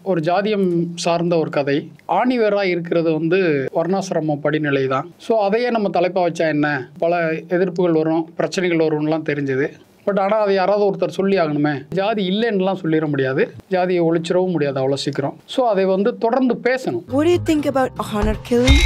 ஒரு ஜாதியம் சார்ந்த ஒரு கதை. ஆணிவேராக இருக்கிறது வந்து வர்ணாசிரமம் படிநிலை தான். ஸோ அதையே நம்ம தலைப்பாக வச்சா என்ன, பல எதிர்ப்புகள் வரும், பிரச்சனைகள் வரும்லாம் தெரிஞ்சுது. பட் ஆனால் அதை யாராவது ஒருத்தர் சொல்லி ஆகணுமே. ஜாதி இல்லைன்னுலாம் சொல்லிட முடியாது, ஜாதியை ஒழிச்சிடவும் முடியாது அவ்வளோ சீக்கிரம். ஸோ அதை வந்து தொடர்ந்து பேசணும். What do you think about honor killing?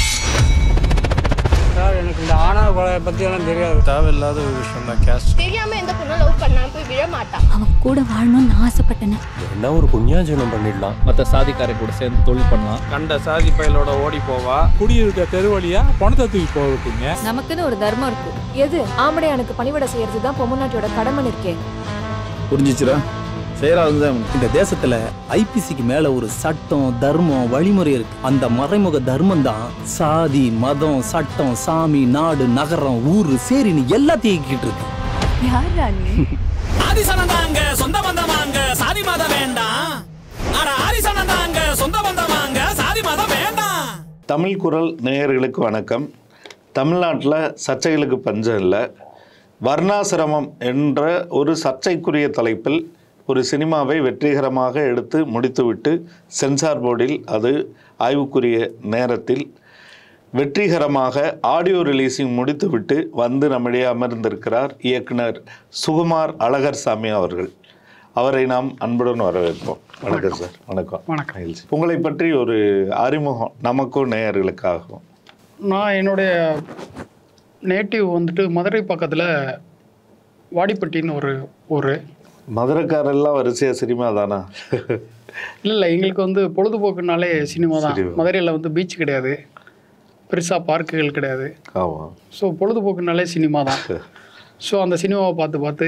எனக்கு இந்த ஆணவ கொலை பற்றியெல்லாம் தெரியாது. தேவையில்லாத ஒரு விஷயம் தான் கேஸ்ட். தெரியாமல் எந்த பொண்ணு லவ் பண்ணாம போய் விழ மாட்டான். அவன் கூட வாழணும்னு ஆசைப்பட்டேன். என்ன ஒரு புண்ணியாஜனம் பண்ணிடலாம். மற்ற சாதிக்காரை கூட சேர்ந்து தொழில் பண்ணலாம். கண்ட சாதி பயிலோட ஓடி போவா. குடியிருக்க தெருவழியா பணத்தை தூக்கி போவீங்க. நமக்குன்னு ஒரு தர்மம் இருக்கு. எது ஆம்படையானுக்கு பணிவிட செய்யறது தான் பொம்முநாட்டியோட கடமை இருக்கே. புரிஞ்சிச்சுரா? இந்த தேசத்துல ஐபிசிக்கு மேல ஒரு சட்டம், தர்மம், வழிமுறை இருக்கு. அந்த மறைமுக தர்மம் தான் சாதி, மதம், சட்டம், சாமி, நாடு, நகரம், ஊரு, சேரின்னு எல்லாத்தையும் இயக்கிட்டு இருக்கு. யாரா நீ? ஆதிசனந்தாங்க சொந்த பந்தமாங்க சாதி மதம் வேண்டாம். ஆனா ஆதிசனந்தாங்க சொந்த பந்தமாங்க சாதி மதம் வேண்டாம். தமிழ் குரல் நேயர்களுக்கு வணக்கம். தமிழ்நாட்டில் சர்ச்சைகளுக்கு பஞ்சம் இல்லை. வர்ணாசிரமம் என்ற ஒரு சர்ச்சைக்குரிய தலைப்பில் ஒரு சினிமாவை வெற்றிகரமாக எடுத்து முடித்துவிட்டு சென்சார் போர்டில் அது ஆய்வுக்குரிய நேரத்தில் வெற்றிகரமாக ஆடியோ ரிலீஸிங் முடித்துவிட்டு வந்து நம்மிடையே அமர்ந்திருக்கிறார் இயக்குனர் சுகுமார் அழகர்சாமி அவர்கள். அவரை நாம் அன்புடன் வரவேற்போம். வணக்கம் சார். வணக்கம். வணக்கம். உங்களை பற்றி ஒரு அறிமுகம் நமக்கும் நேயர்களுக்காகவும். நான் என்னுடைய நேட்டிவ் வந்துட்டு மதுரை பக்கத்தில் வாடிப்பட்டின்னு ஒரு ஊர். மதுரைக்காரெல்லாம் வரிசையாக சினிமா தானா? இல்லை, எங்களுக்கு வந்து பொழுதுபோக்குனாலே சினிமா தான். மதுரையில் வந்து பீச் கிடையாது, பெருசாக பார்க்குகள் கிடையாது. ஆமாம். ஸோ பொழுதுபோக்குனாலே சினிமா தான். ஸோ அந்த சினிமாவை பார்த்து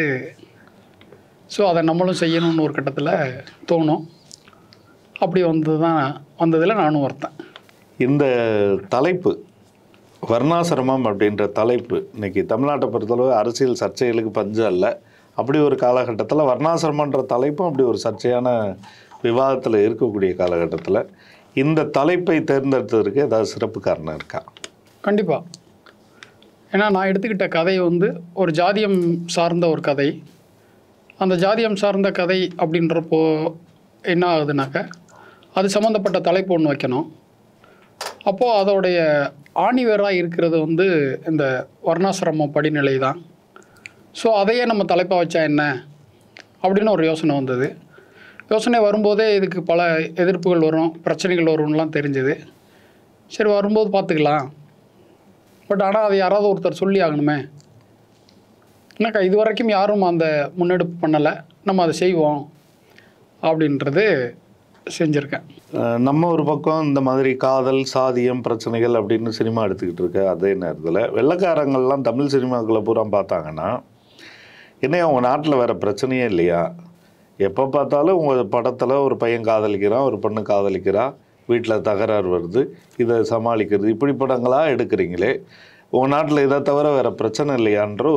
ஸோ அதை நம்மளும் செய்யணும்னு ஒரு கட்டத்தில் தோணும். அப்படி வந்ததில் நானும் ஒருத்தன். இந்த தலைப்பு வர்ணாசிரமம் அப்படின்ற தலைப்பு இன்றைக்கி தமிழ்நாட்டை பொறுத்தளவு அரசியல் சர்ச்சைகளுக்கு பஞ்சம் இல்லை. அப்படி ஒரு காலகட்டத்தில் வர்ணாசிரமன்ற தலைப்பும் அப்படி ஒரு சர்ச்சையான விவாதத்தில் இருக்கக்கூடிய காலகட்டத்தில் இந்த தலைப்பை தேர்ந்தெடுத்ததற்கு ஏதாவது சிறப்பு காரணம் இருக்கா? கண்டிப்பாக. ஏன்னா நான் எடுத்துக்கிட்ட கதை வந்து ஒரு ஜாதியம் சார்ந்த ஒரு கதை. அந்த ஜாதியம் சார்ந்த கதை அப்படின்றப்போ என்ன ஆகுதுனாக்க அது சம்மந்தப்பட்ட தலைப்பு ஒன்று வைக்கணும். அப்போது அதோடைய ஆணிவேராக இருக்கிறது வந்து இந்த வர்ணாசிரமம் படிநிலை தான். ஸோ அதையே நம்ம தலைப்பாக வச்சா என்ன அப்படின்னு ஒரு யோசனை வந்தது. யோசனை வரும்போதே இதுக்கு பல எதிர்ப்புகள் வரும், பிரச்சனைகள் வரும்லாம் தெரிஞ்சுது. சரி, வரும்போது பார்த்துக்கலாம். பட் ஆனால் அதை யாராவது ஒருத்தர் சொல்லி ஆகணுமே. என்னக்கா இது வரைக்கும் யாரும் அந்த முன்னெடுப்பு பண்ணலை, நம்ம அதை செய்வோம் அப்படின்றது செஞ்சுருக்கேன். நம்ம ஒரு பக்கம் இந்த மாதிரி காதல், சாதியம், பிரச்சனைகள் அப்படின்னு சினிமா எடுத்துக்கிட்டு இருக்க அதே நேரத்தில் வெள்ளைக்காரங்கள்லாம் தமிழ் சினிமாக்களை பூரா பார்த்தாங்கன்னா, என்ன அவங்க நாட்டில் வேறு பிரச்சனையே இல்லையா? எப்போ பார்த்தாலும் உங்கள் படத்தில் ஒரு பையன் காதலிக்கிறான், ஒரு பொண்ணு காதலிக்கிறான், வீட்டில் தகராறு வருது, இதை சமாளிக்கிறது, இப்படி படங்களாக எடுக்கிறீங்களே, உங்கள் நாட்டில் இதை தவிர வேறு பிரச்சனை இல்லையான்ற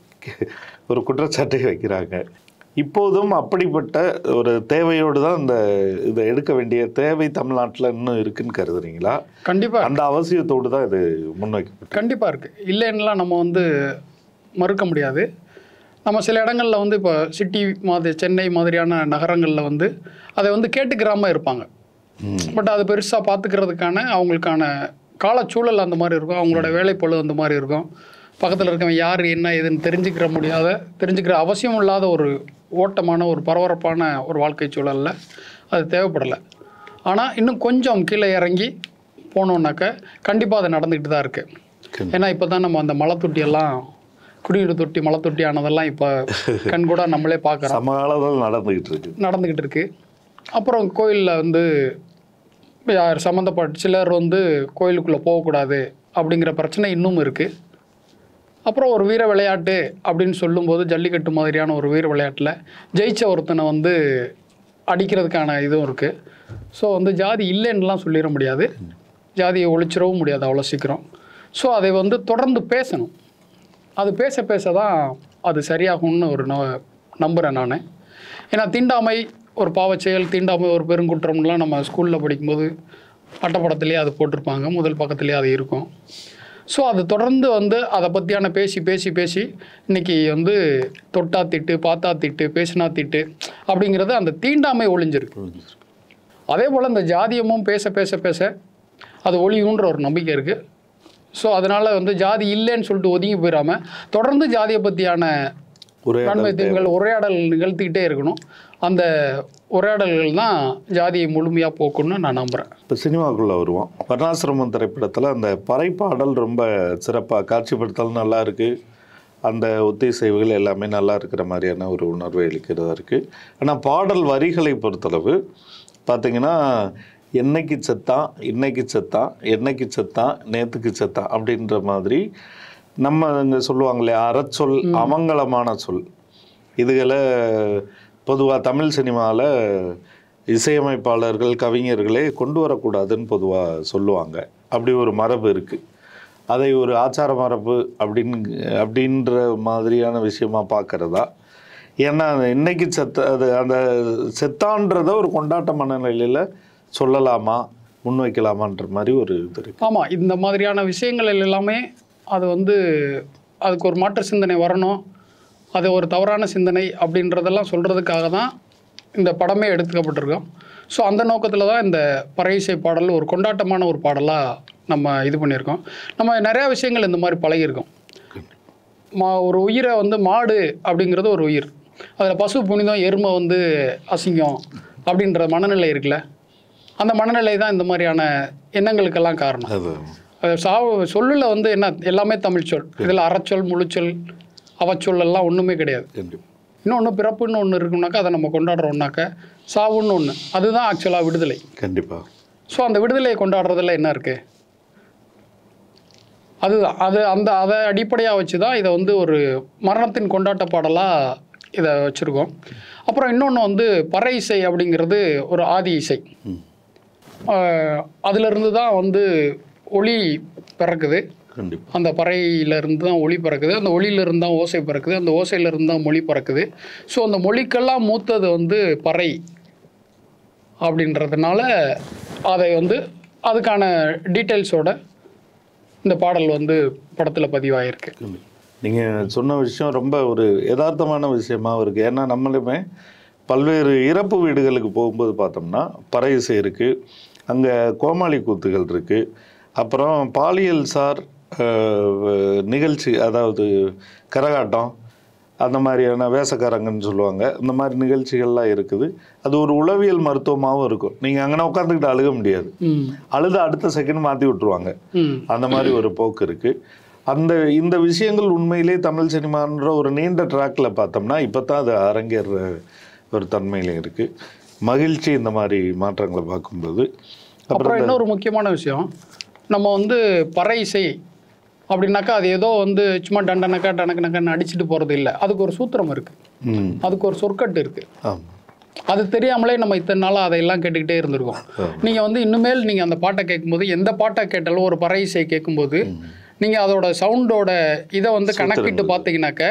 ஒரு குற்றச்சாட்டை வைக்கிறாங்க. இப்போதும் அப்படிப்பட்ட ஒரு தேவையோடு தான் இதை எடுக்க வேண்டிய தேவை தமிழ்நாட்டில் இன்னும் இருக்குன்னு கருதுறீங்களா? கண்டிப்பாக அந்த அவசியத்தோடு தான் இது முன்வைக்கப்பட்டு. கண்டிப்பாக இருக்குது, இல்லைன்னுலாம் நம்ம வந்து மறுக்க முடியாது. நம்ம சில இடங்களில் வந்து இப்போ சிட்டி மாதிரி சென்னை மாதிரியான நகரங்களில் வந்து அதை வந்து கேட்டுக்கிறாமல் இருப்பாங்க. பட் அது பெருசாக பார்த்துக்கிறதுக்கான அவங்களுக்கான காலச்சூழல் அந்த மாதிரி இருக்கும், அவங்களோட வேலைப்பொழு அந்த மாதிரி இருக்கும். பக்கத்தில் இருக்கவன் யார் என்ன ஏதுன்னு தெரிஞ்சுக்கிற அவசியம் இல்லாத ஒரு ஓட்டமான ஒரு பரபரப்பான ஒரு வாழ்க்கை சூழலில் அது தேவைப்படலை. ஆனால் இன்னும் கொஞ்சம் கீழே இறங்கி போனோன்னாக்க கண்டிப்பாக அது நடந்துக்கிட்டு தான் இருக்குது. ஏன்னா இப்போ தான் நம்ம அந்த மலை தொட்டியெல்லாம், குடிநீர் தொட்டி, மலை தொட்டி ஆனதெல்லாம் இப்போ கண்கூட நம்மளே பார்க்குறோம். சமகாலத்தில் நடந்துக்கிட்டு இருக்கு. அப்புறம் கோயிலில் வந்து யார் சம்மந்தப்பட்ட சிலர் வந்து கோயிலுக்குள்ளே போகக்கூடாது அப்படிங்கிற பிரச்சனை இன்னும் இருக்குது. அப்புறம் ஒரு வீர விளையாட்டு அப்படின்னு சொல்லும்போது ஜல்லிக்கட்டு மாதிரியான ஒரு வீர விளையாட்டில் ஜெயிச்ச ஒருத்தனை வந்து அடிக்கிறதுக்கான இதுவும் இருக்குது. ஸோ வந்து ஜாதி இல்லைன்னுலாம் சொல்லிட முடியாது, ஜாதியை ஒழிச்சிடவும் முடியாது அவ்வளோ சீக்கிரம். ஸோ அதை வந்து தொடர்ந்து பேசணும். அது பேச தான் அது சரியாகும்னு ஒரு நம்புகிறேன் நான். ஏன்னா தீண்டாமை ஒரு பாவச்செயல், தீண்டாமை ஒரு பெருங்குற்றம்லாம் நம்ம ஸ்கூலில் படிக்கும்போது பட்டப்படத்துலேயே அது போட்டிருப்பாங்க, முதல் பக்கத்துலேயே அது இருக்கும். ஸோ அது தொடர்ந்து வந்து அதை பற்றியான பேசி இன்றைக்கி வந்து தொட்டா திட்டு, பார்த்தா திட்டு, பேசினா திட்டு அப்படிங்கிறது அந்த தீண்டாமை ஒழிஞ்சிருக்கு. அதே போல் இந்த ஜாதியமும் பேச பேச பேச அது ஒழியுன்ற ஒரு நம்பிக்கை இருக்குது. ஸோ அதனால் வந்து ஜாதி இல்லைன்னு சொல்லிட்டு ஒதுங்கி போயிடாமல் தொடர்ந்து ஜாதியை பற்றியான நன்மை தீமைகள் உரையாடல் நிகழ்த்திக்கிட்டே இருக்கணும். அந்த உரையாடல்கள் தான் ஜாதியை முழுமையாக போக்குன்னு நான் நம்புகிறேன். இப்போ சினிமாக்குள்ளே வருவோம். வர்ணாசிரமம் திரைப்படத்தில் அந்த பறைப்பாடல் ரொம்ப சிறப்பாக காட்சிப்படுத்தல் நல்லா இருக்குது. அந்த ஒத்திசைவுகள் எல்லாமே நல்லா இருக்கிற மாதிரியான ஒரு உணர்வை அளிக்கிறதா இருக்குது. ஆனால் பாடல் வரிகளை பொறுத்தளவு பார்த்திங்கன்னா என்னைக்கு செத்தான், இன்னைக்கு செத்தான், என்னைக்கு செத்தான், நேற்றுக்கு செத்தான் அப்படின்ற மாதிரி நம்ம இங்கே சொல்லுவாங்களே அறச்சொல், அமங்கலமான சொல், இதுகளை பொதுவாக தமிழ் சினிமாவில் இசையமைப்பாளர்கள் கவிஞர்களே கொண்டு வரக்கூடாதுன்னு பொதுவாக சொல்லுவாங்க. அப்படி ஒரு மரபு இருக்குது. அதை ஒரு ஆச்சார மரபு அப்படின்ற மாதிரியான விஷயமாக பார்க்குறதா? ஏன்னா இன்னைக்கு அது அந்த செத்தான்றத ஒரு கொண்டாட்ட மனநிலையில் சொல்லலாமா, முன்வைக்கலாமான்ற மாதிரி ஒரு இது இருக்குது. ஆமாம், இந்த மாதிரியான விஷயங்கள் எல்லாமே அது வந்து அதுக்கு ஒரு மாற்று சிந்தனை வரணும், அது ஒரு தவறான சிந்தனை அப்படின்றதெல்லாம் சொல்கிறதுக்காக தான் இந்த படமே எடுத்துக்கப்பட்டிருக்கோம். ஸோ அந்த நோக்கத்தில் தான் இந்த பறை இசை பாடல் ஒரு கொண்டாட்டமான ஒரு பாடலாக நம்ம இது பண்ணியிருக்கோம். நம்ம நிறையா விஷயங்கள் இந்த மாதிரி பழகியிருக்கோம். ஒரு உயிரை வந்து மாடு அப்படிங்கிறது ஒரு உயிர், அதில் பசு புனிதம், எருமை வந்து அசிங்கம் அப்படின்ற மனநிலை இருக்குல்ல, அந்த மனநிலை தான் இந்த மாதிரியான எண்ணங்களுக்கெல்லாம் காரணம். சொல்லில் வந்து என்ன எல்லாமே தமிழ் சொல், இதில் அறச்சொல், முழுச்சொல், அவச்சொல் எல்லாம் ஒன்றுமே கிடையாது. இன்னொன்று பிறப்புன்னு ஒன்று இருக்குன்னாக்கா அதை நம்ம கொண்டாடுறோம்னாக்கா சாவுன்னு ஒன்று, அதுதான் ஆக்சுவலாக விடுதலை. கண்டிப்பாக. ஸோ அந்த விடுதலையை கொண்டாடுறதுல என்ன இருக்குது? அதுதான் அதை அடிப்படையாக வச்சு தான் இதை வந்து ஒரு மரணத்தின் கொண்டாட்ட பாடலாக இதை வச்சுருக்கோம். அப்புறம் இன்னொன்று வந்து பறை இசை அப்படிங்கிறது ஒரு ஆதி இசை. அதிலிருந்து தான் வந்து ஒளி பிறக்குது. அந்த பறையிலிருந்து தான் ஒளி பிறக்குது, அந்த ஒளியிலிருந்து தான் ஓசை பிறக்குது, அந்த ஓசையிலிருந்து தான் மொழி பிறக்குது. ஸோ அந்த மொழிக்கெல்லாம் மூத்தது வந்து பறை அப்படின்றதுனால அதை வந்து அதுக்கான டீட்டெயில்ஸோட இந்த பாடல் வந்து படத்தில் பதிவாயிருக்கு. நீங்கள் சொன்ன விஷயம் ரொம்ப ஒரு யதார்த்தமான விஷயமாக இருக்குது. ஏன்னா நம்மளுமே பல்வேறு இறப்பு வீடுகளுக்கு போகும்போது பார்த்தோம்னா பறை இசை இருக்குது, அங்கே கோமாளி கூத்துகள் இருக்குது, அப்புறம் பாலியல் சார் நிகழ்ச்சி, அதாவது கரகாட்டம், அந்த மாதிரியான வேசக்காரங்கன்னு சொல்லுவாங்க, இந்த மாதிரி நிகழ்ச்சிகள்லாம் இருக்குது. அது ஒரு உளவியல் மருத்துவமாகவும் இருக்கும். நீங்கள் அங்கே உட்காந்துக்கிட்டு அழுக முடியாது, அழுத அடுத்த செகண்ட் மாற்றி விட்டுருவாங்க. அந்த மாதிரி ஒரு போக்கு இருக்குது. இந்த விஷயங்கள் உண்மையிலே தமிழ் சினிமான்ற ஒரு நீண்ட ட்ராக்கில் பார்த்தோம்னா இப்போ தான் அது அரங்கேற ஒரு தன்மையில இருக்குது. மகிழ்ச்சி இந்த மாதிரி மாற்றங்களை பார்க்கும்போது. அப்புறம் இன்னொரு முக்கியமான விஷயம், நம்ம வந்து பறை இசை அப்படின்னாக்கா அது ஏதோ வந்து சும்மா டண்டனக்கா டனக்கனக்கான்னு அடிச்சுட்டு போகிறது இல்லை. அதுக்கு ஒரு சூத்திரம் இருக்குது, அதுக்கு ஒரு சொற்கட்டு இருக்குது. அது தெரியாமலே நம்ம இத்தனை நாளாக அதையெல்லாம் கேட்டுக்கிட்டே இருந்திருக்கோம். நீங்கள் வந்து இன்னுமேல் நீங்கள் அந்த பாட்டை கேட்கும்போது, எந்த பாட்டை கேட்டாலும் ஒரு பறை இசை கேட்கும்போது நீங்கள் அதோட சவுண்டோட இதை வந்து கணக்கிட்டு பார்த்தீங்கன்னாக்க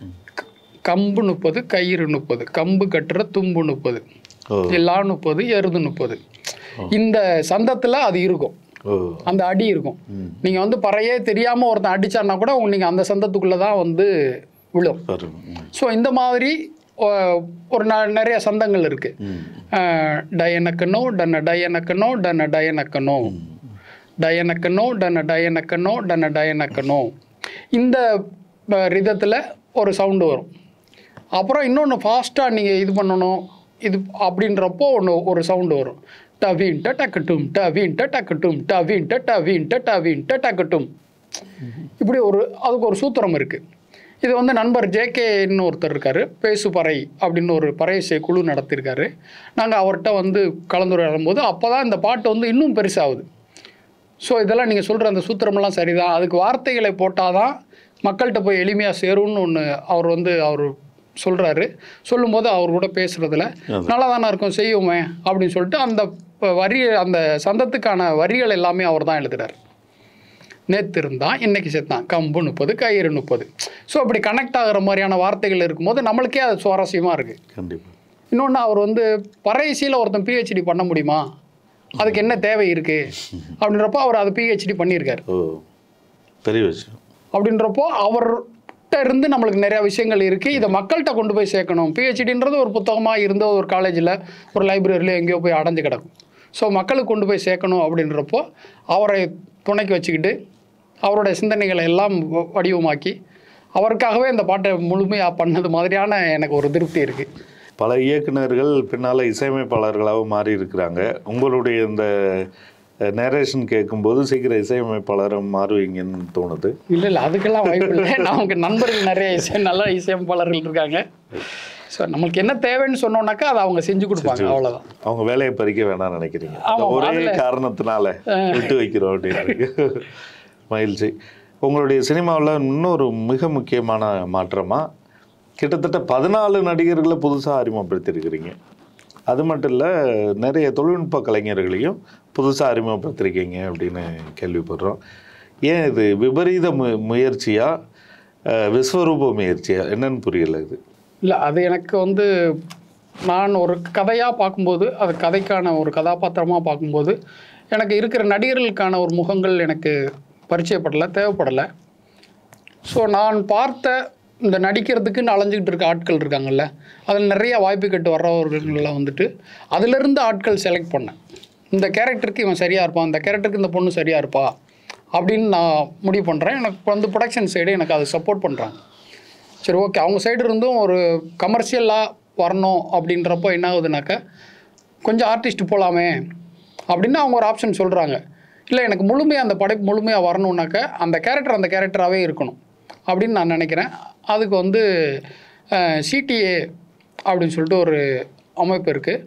கம்பு 30, கயிறு 30, கம்பு கட்டுற தும்பு 30, எல்லா 30, எருது 30, இந்த சந்தத்தில் அது இருக்கும், அந்த அடி இருக்கும். நீங்கள் வந்து பறையே தெரியாமல் ஒருத்தன் அடித்தான்னா கூட நீங்கள் அந்த சந்தத்துக்குள்ளே தான் வந்து விழும். ஸோ இந்த மாதிரி ஒரு நிறைய சந்தங்கள் இருக்குது. டயனக்கனோ டன டயனக்கனோ டன டயனக்கனோ, டயனக்கனோ டன டயனக்கனோ டன டயனக்கனோ, இந்த ரிதத்தில் ஒரு சவுண்டு வரும். அப்புறம் இன்னொன்று ஃபாஸ்ட்டாக நீங்கள் இது பண்ணணும் இது அப்படின்றப்போ ஒரு சவுண்டு வரும், டவீன்ட்ட டக்கட்டும் டவீன்ட்ட டக்கட்டும் டவீன்ட்ட டவீன்ட்ட டவீன்ட்ட டக்கட்டும். இப்படி அதுக்கு ஒரு சூத்திரம் இருக்குது. இது வந்து நண்பர் ஜேகேன்னு ஒருத்தர் இருக்கார், பேசு பறை அப்படின்னு ஒரு பறை இசை குழு நடத்தியிருக்காரு. நாங்கள் அவர்கிட்ட வந்து கலந்துரையாடும் போது அப்போ தான் இந்த பாட்டு வந்து இன்னும் பெருசாகுது. ஸோ இதெல்லாம் நீங்கள் சொல்கிற அந்த சூத்திரமெல்லாம் சரிதான், அதுக்கு வார்த்தைகளை போட்டால் தான் மக்கள்கிட்ட போய் எளிமையாக சேரும்னு ஒன்று அவர் சொல்கிறாரு. சொல்லும்போது அவர் கூட பேசுகிறதுல நல்லா தானே இருக்கும், செய்வோமே அப்படின்னு சொல்லிட்டு அந்த சந்தத்துக்கான வரிகள் எல்லாமே அவர் தான் எழுதுகிறார். நேற்று இருந்தான், இன்னைக்கு செத்தான், கம்பு 30, கயிறு 30. ஸோ அப்படி கனெக்ட் ஆகிற மாதிரியான வார்த்தைகள் இருக்கும்போது நம்மளுக்கே அது சுவாரஸ்யமாக இருக்குது. கண்டிப்பாக. இன்னொன்று, அவர் வந்து பறை இசையில் ஒருத்தன் பிஹெச்டி பண்ண முடியுமா, அதுக்கு என்ன தேவை இருக்குது அப்படின்றப்போ அவர் அதை பிஹெச்டி பண்ணியிருக்காரு. பெரிய விஷயம். அப்படின்றப்போ அவர்கிட்ட இருந்து நம்மளுக்கு நிறையா விஷயங்கள் இருக்குது, இதை மக்கள்கிட்ட கொண்டு போய் சேர்க்கணும். பிஹெச்டின்றது ஒரு புத்தகமாக இருந்த ஒரு காலேஜில் ஒரு லைப்ரரியில் எங்கேயோ போய் அடைஞ்சு கிடக்கும். ஸோ மக்களுக்கு கொண்டு போய் சேர்க்கணும் அப்படின்றப்போ அவரை துணைக்கு வச்சுக்கிட்டு அவருடைய சிந்தனைகளை எல்லாம் வடிவமாக்கி அவருக்காகவே இந்த பாட்டை முழுமையாக பண்ணது மாதிரியான எனக்கு ஒரு திருப்தி இருக்குது. பல இயக்குநர்கள் பின்னால் இசையமைப்பாளர்களாகவும் மாறி இருக்கிறாங்க. உங்களுடைய இந்த நேரேஷன் கேட்கும்போது சீக்கிரம் இசையமைப்பாளரும் மாறுவீங்கன்னு தோணுது. இல்லை அதுக்கெல்லாம் வாய்ப்பு இல்லை. நமக்கு நண்பர்கள் நிறைய நல்ல இசையமைப்பாளர்கள் இருக்காங்க. ஸோ நம்மளுக்கு என்ன தேவைன்னு சொன்னோம்னாக்கா அதை அவங்க செஞ்சு கொடுப்பாங்க, அவ்வளோதான். அவங்க வேலையை பறிக்க வேணாம்னு நினைக்கிறீங்க? ஒரே காரணத்தினால விட்டு வைக்கிறோம் அப்படின்னு. மகிழ்ச்சி. உங்களுடைய சினிமாவில் இன்னொரு மிக முக்கியமான மாற்றமாக கிட்டத்தட்ட 14 நடிகர்களை புதுசாக அறிமுகப்படுத்தியிருக்கிறீங்க. அது மட்டும் இல்லை, நிறைய தொழில்நுட்ப கலைஞர்களையும் புதுசாக அறிமுகப்படுத்திருக்கீங்க அப்படின்னு கேள்விப்படுறோம். ஏன் இது விபரீத முயற்சியா விஸ்வரூப முயற்சியா என்னன்னு புரியல இது? இல்லை அது எனக்கு நான் ஒரு கதையாக பார்க்கும்போது, அது கதைக்கான ஒரு கதாபாத்திரமாக பார்க்கும்போது எனக்கு இருக்கிற நடிகர்களுக்கான ஒரு முகங்கள் எனக்கு பரிச்சயப்படலை, தேவைப்படலை. ஸோ நான் பார்த்த இந்த நடிக்கிறதுக்குன்னு அலைஞ்சிக்கிட்டு இருக்க ஆட்கள் இருக்காங்கல்ல, அதில் நிறைய வாய்ப்பு கேட்டு வர்றவர்களெலாம் அதிலிருந்து ஆட்கள் செலக்ட் பண்ணேன். இந்த கேரக்டருக்கு இவன் சரியாக இருப்பான், இந்த கேரக்டருக்கு இந்த பொண்ணு சரியாக இருப்பா அப்படின்னு நான் முடிவு பண்ணுறேன். எனக்கு ப்ரொடக்ஷன் சைடு எனக்கு அதை சப்போர்ட் பண்ணுறாங்க. சரி ஓகே, அவங்க சைடு இருந்தும் ஒரு கமர்ஷியலாக வரணும் அப்படின்றப்போ என்ன ஆகுதுனாக்கா, கொஞ்சம் ஆர்டிஸ்ட் போகலாமே அப்படின்னு அவங்க ஒரு ஆப்ஷன் சொல்கிறாங்க. இல்லை எனக்கு முழுமையாக அந்த படைப்பு முழுமையாக வரணுன்னாக்கா அந்த கேரக்டராகவே இருக்கணும் அப்படின்னு நான் நினைக்கிறேன். அதுக்கு சிடிஏ அப்படின்னு சொல்லிட்டு ஒரு அமைப்பு இருக்குது.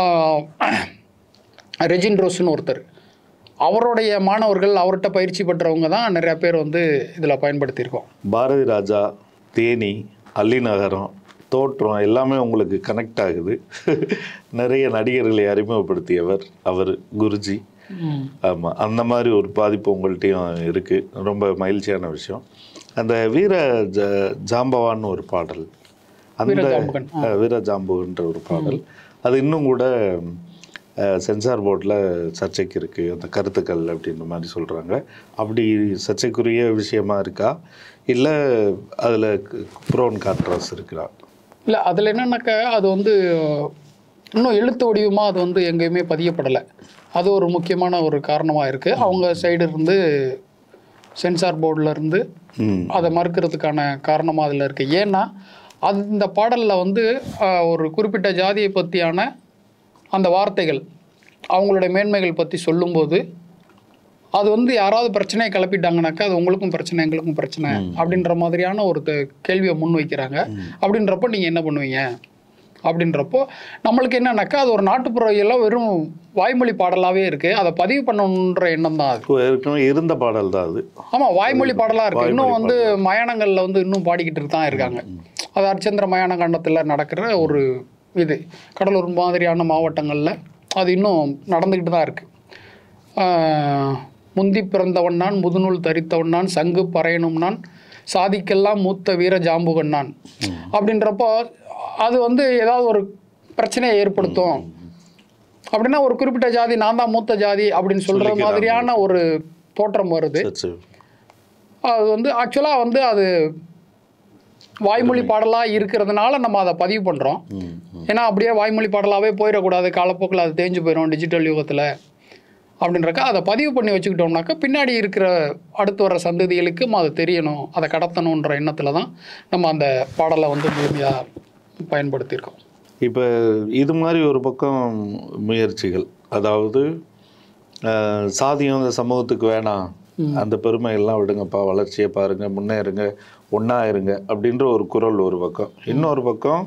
ரெஜின் ரோஸ்னு ஒருத்தர், அவருடைய மாணவர்கள், அவர்கிட்ட பயிற்சி பெற்றவங்க தான் நிறையா பேர் இதில் பயன்படுத்தியிருக்கோம். பாரதி ராஜா, தேனி, அல்லிநகரம், தோற்றம் எல்லாமே உங்களுக்கு கனெக்ட் ஆகுது. நிறைய நடிகர்களை அறிமுகப்படுத்தியவர் அவர் குருஜி. ஆமாம், அந்த மாதிரி ஒரு பாதிப்பு உங்கள்கிட்டையும் இருக்குது. ரொம்ப மகிழ்ச்சியான விஷயம். அந்த ஜாம்பவான்னு ஒரு பாடல், அந்த வீர ஜாம்புன்ற ஒரு பாடல், அது இன்னும் கூட சென்சார் போர்டில் சர்ச்சைக்கு இருக்குது அந்த கருத்துக்கள் அப்படின்ற மாதிரி சொல்கிறாங்க. அப்படி சர்ச்சைக்குரிய விஷயமா இருக்கா, இல்லை அதில் ப்ரோன் கான்ட்ராஸ்ட் இருக்கா? இல்லை அதில் என்னன்னாக்கா அது இன்னும் எழுத்து வடிவமாக அது எங்கேயுமே பதியப்படலை. அது ஒரு முக்கியமான ஒரு காரணமாக இருக்குது. அவங்க சைடு இருந்து சென்சார் போர்டில் இருந்து அதை மறுக்கிறதுக்கான காரணமாக அதில் இருக்குது. ஏன்னா அந்த பாடலில் ஒரு குறிப்பிட்ட ஜாதியை பற்றியான அந்த வார்த்தைகள், அவங்களுடைய மேன்மைகள் பற்றி சொல்லும்போது அது யாராவது பிரச்சனையை கிளப்பிட்டாங்கனாக்கா அது உங்களுக்கும் பிரச்சனை எங்களுக்கும் பிரச்சனை அப்படின்ற மாதிரியான ஒரு கேள்வியை முன் வைக்கிறாங்க. அப்படின்றப்போ நீங்கள் என்ன பண்ணுவீங்க அப்படின்றப்போ நம்மளுக்கு என்னன்னாக்கா அது ஒரு நாட்டுப்புற எல்லாம் வெறும் வாய்மொழி பாடலாகவே இருக்குது. அதை பதிவு பண்ணணுன்ற எண்ணம் தான் அது. இருந்த பாடல் தான் அது. ஆமாம், வாய்மொழி பாடலாக இருக்குது. இன்னும் மயானங்களில் இன்னும் பாடிக்கிட்டு தான் இருக்காங்க. அது அரிச்சந்திர மயான காண்டத்தில் நடக்கிற ஒரு இது. கடலூர் மாதிரியான மாவட்டங்களில் அது இன்னும் நடந்துக்கிட்டு தான் இருக்குது. முந்தி பிறந்தவன் நான், முதுநூல் தரித்தவன் நான், சங்கு பறையணும் நான், சாதிக்கெல்லாம் மூத்த வீர ஜாம்புகன் நான் அப்படின்றப்போ அது ஏதாவது ஒரு பிரச்சனையை ஏற்படுத்தும். அப்படின்னா ஒரு குறிப்பிட்ட ஜாதி நான் தான் மூத்த ஜாதி அப்படின்னு சொல்கிற மாதிரியான ஒரு தோற்றம் வருது. அது ஆக்சுவலாக அது வாய்மொழி பாடலாக இருக்கிறதுனால நம்ம அதை பதிவு பண்ணுறோம். ஏன்னா அப்படியே வாய்மொழி பாடலாகவே போயிடக்கூடாது, காலப்போக்கில் அது தேஞ்சு போயிடும் டிஜிட்டல் யுகத்தில் அப்படின்றக்கா அதை பதிவு பண்ணி வச்சுக்கிட்டோம்னாக்கா பின்னாடி இருக்கிற அடுத்து வர சந்ததிகளுக்கும் அது தெரியணும், அதை கடத்தணுன்ற எண்ணத்தில் தான் நம்ம அந்த பாடலை முழுமையாக பயன்படுத்தியிருக்கோம். இப்போ இது மாதிரி ஒரு பக்கம் முயற்சிகள், அதாவது சாதியம் இந்த சமூகத்துக்கு வேணாம், அந்த பெருமைகள்லாம் விடுங்கப்பா, வளர்ச்சியை பாருங்கள், முன்னேறுங்க, ஒன்றா இருங்க அப்படின்ற ஒரு குரல் ஒரு பக்கம். இன்னொரு பக்கம்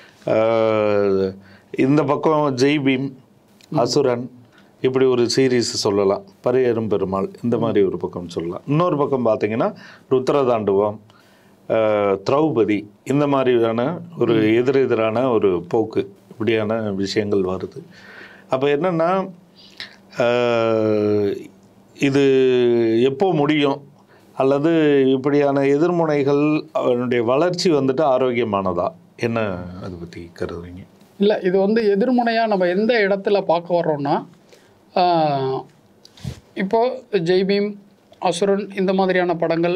இந்த பக்கம் ஜெய் பீம், அசுரன், இப்படி ஒரு சீரீஸ் சொல்லலாம், பரியரும் பெருமாள், இந்த மாதிரி ஒரு பக்கம் சொல்லலாம். இன்னொரு பக்கம் பார்த்திங்கன்னா ருத்ரதாண்டவம், திரௌபதி, இந்த மாதிரியான ஒரு எதிரெதிரான ஒரு போக்கு, இப்படியான விஷயங்கள் வருது. அப்போ என்னென்னா இது எப்போ முடியும், அல்லது இப்படியான எதிர்முனைகள் அவனுடைய வளர்ச்சி ஆரோக்கியமானதா, என்ன அதை பற்றி கருதுறீங்க? இல்லை, இது எதிர்முனையாக நம்ம எந்த இடத்துல பார்க்க வர்றோம்னா, இப்போது ஜெய்பீம், அசுரன், இந்த மாதிரியான படங்கள்